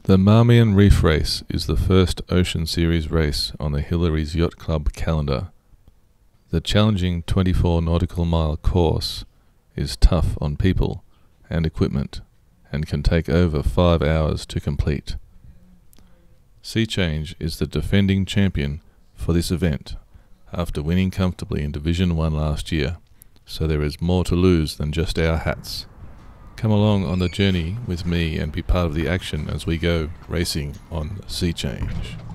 The Marmion Reef Race is the first Ocean Series race on the Hillarys Yacht Club calendar. The challenging 24 nautical mile course is tough on people and equipment and can take over 5 hours to complete. Seachange is the defending champion for this event after winning comfortably in Division 1 last year, so there is more to lose than just our hats. Come along on the journey with me and be part of the action as we go racing on Seachange.